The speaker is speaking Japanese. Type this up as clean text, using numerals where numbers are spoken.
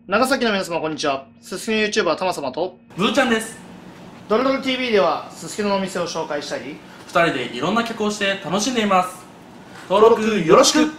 長崎の皆様こんにちは。すすきの YouTuber たまさまとブーちゃんです。 ドロドロ TV ではすすきののお店を紹介したり、 2人でいろんな曲をして楽しんでいます。登録よろしく。